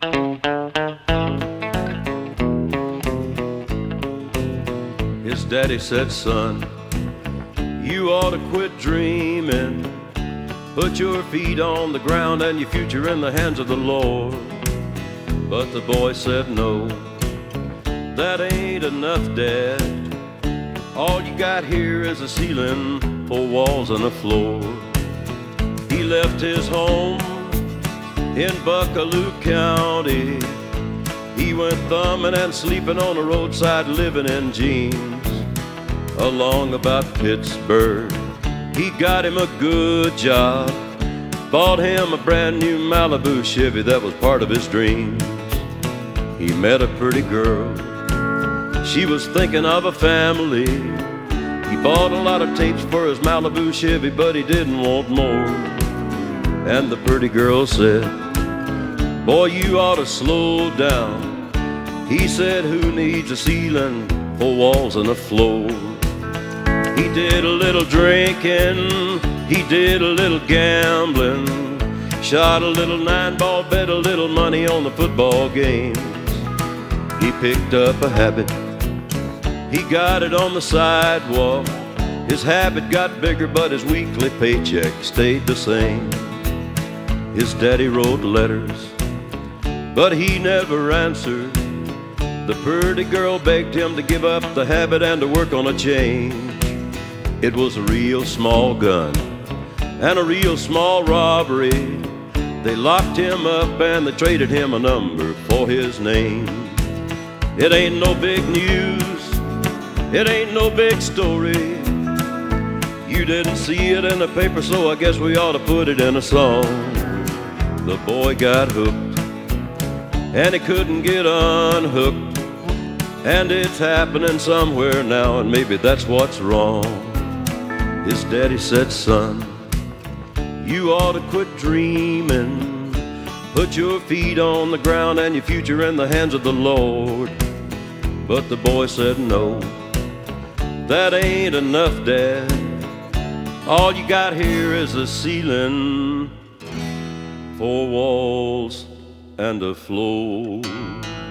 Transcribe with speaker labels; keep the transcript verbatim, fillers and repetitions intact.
Speaker 1: His daddy said, son, you ought to quit dreaming. Put your feet on the ground and your future in the hands of the Lord. But the boy said, no, that ain't enough, Dad. All you got here is a ceiling, four walls and a floor. He left his home in Buccaloo County. He went thumbing and sleeping on the roadside, living in jeans. Along about Pittsburgh, he got him a good job, bought him a brand new Malibu Chevy that was part of his dreams. He met a pretty girl, she was thinking of a family. He bought a lot of tapes for his Malibu Chevy, but he didn't want more. And the pretty girl said, boy, you ought to slow down. He said, who needs a ceiling, four walls and a floor? He did a little drinking, he did a little gambling, shot a little nine-ball, bet a little money on the football games. He picked up a habit, he got it on the sidewalk. His habit got bigger, but his weekly paycheck stayed the same. His daddy wrote letters, but he never answered. The pretty girl begged him to give up the habit and to work on a change. It was a real small gun and a real small robbery. They locked him up and they traded him a number for his name. It ain't no big news, it ain't no big story. You didn't see it in the paper, so I guess we ought to put it in a song. The boy got hooked and he couldn't get unhooked, and it's happening somewhere now, and maybe that's what's wrong. His daddy said, son, you ought to quit dreaming. Put your feet on the ground and your future in the hands of the Lord. But the boy said, no, that ain't enough, Dad. All you got here is a ceiling, four walls and a floor.